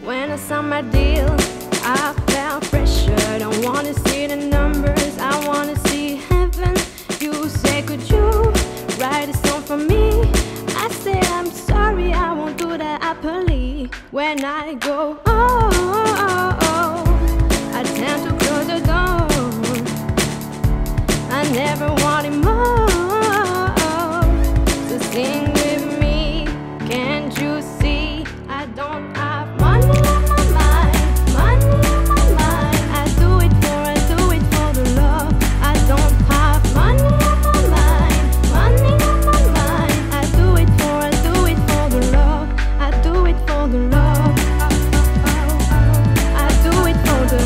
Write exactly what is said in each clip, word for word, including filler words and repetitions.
When I saw my deal, I felt pressure. Don't wanna see the numbers, I wanna see heaven. You say, could you write a song for me? I say, I'm sorry, I won't do that happily. When I go, oh, oh, oh, I tend to close the door. I never wanted more. So sing with me, can't you see? I don't have money on my mind, money on my mind. I do it for, I do it for the love. I don't have money on my mind, money on my mind. I do it for, I do it for the love. I do it for the love. I do it for the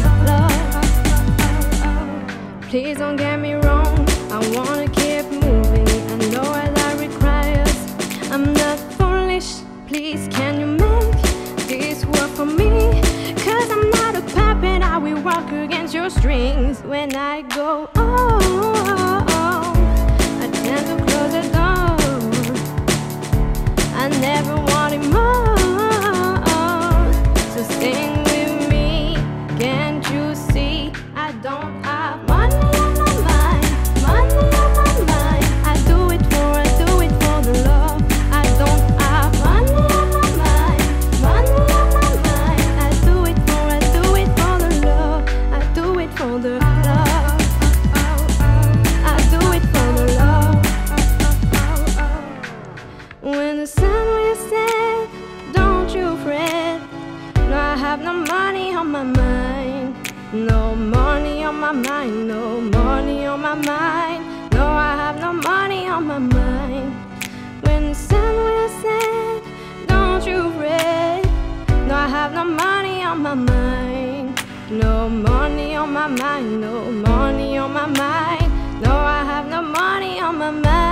love. Please don't get me wrong, I wanna keep moving. I know what that requires. I'm not foolish, please can you make this work for me? Cause I'm not a puppet, I will walk against your strings. When I go, oh, oh, oh, I tend to close the door. I never wanted more. So sing with me, can't you see? I don't have money on my mind, money on my mind. I do it for, I do it for the love. I don't have money on my mind, money on my mind. I do it for, I do it for the love. I do it for the love. I do it for the love. When the sun will set, don't you fret. No, I have no money on my mind. No money on my mind, no money on my mind. No, I have no money on my mind. When the sun will set, don't you fret. No, I have no money on my mind. No money on my mind, no money on my mind. No, I have no money on my mind.